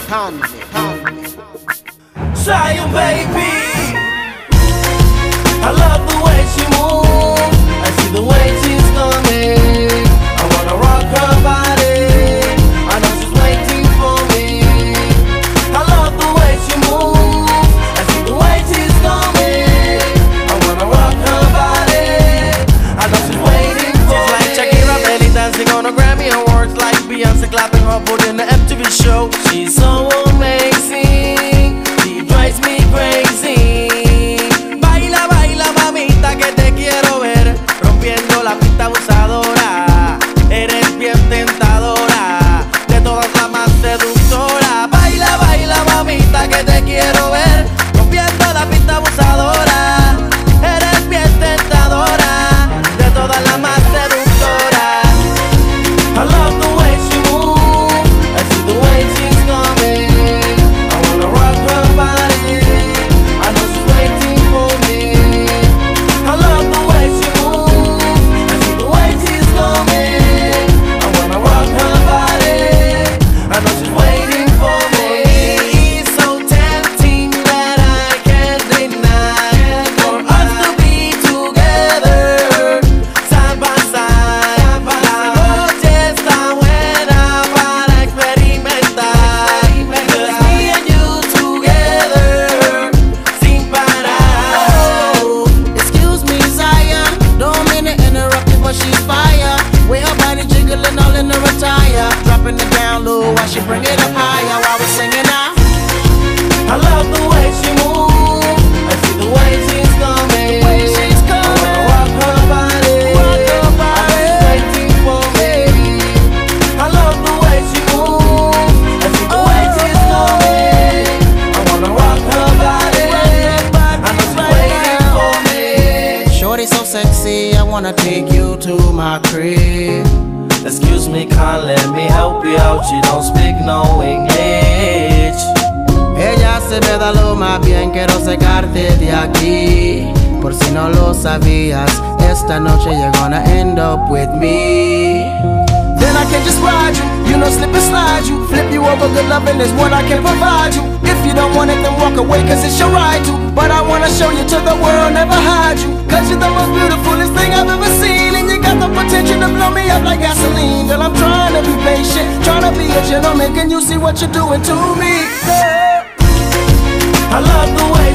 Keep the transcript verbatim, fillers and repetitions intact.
Akon, Zion, baby, I love the way she moves. I see the way she's coming. I wanna rock her body. I know she's waiting for me. I love the way she moves. I see the way she's coming. I wanna rock her body. I know she's waiting for me. She's like Shakira belly dancing on a Grammy Awards, like Beyonce clapping her foot in the M T V show. She's so amazing. She drives me crazy. Baila, baila, mamita, que te quiero ver rompiendo la pista abusadora. Eres bien tentadora, de todas la más seductora. Baila, baila, mamita, que te quiero ver rompiendo la pista abusadora. Eres bien tentadora, de todas la más seductora. I love the way she moves. I see the way she's coming. I wanna rock her body. I know she's waiting for me. I love the way she moves. I see the way she's coming. I wanna rock her body. I know she's waiting for me. It's so tempting that I can't deny for us to be together, side by side. La noche está buena para experimentar. Just me and you together, sin parar. Excuse me, Zion, don't mean to interrupt you, but she's fire. With her body jiggling all in her attire, dropping it down low while she bring it up higher while we singing out. I love the way she moves. I see the way she's coming. Way she's coming. I wanna rock her body. Rock her body. I know she's waiting for me. I love the way she moves. I see the way she's coming. I wanna rock her body. I know she's waiting for me. Shorty so sexy, I wanna take you to my crib. Excuse me, can't let me help you out. She don't speak no English. Ella se me da lo más bien, quiero sacarte de aquí. Por si no lo sabías, esta noche you're gonna end up with me. Then I can just ride you, you know, slip and slide you, flip you over, good loving is what I can provide you. If you don't want it, then walk away, cause it's your right to. But I wanna show you to the world, never hide you, cause you're the most beautifulest thing I've ever seen. And you got the potential to blow me up like gasoline. Girl, I'm trying to be patient, trying to be a gentleman. Can you see what you're doing to me? Yeah. I love the way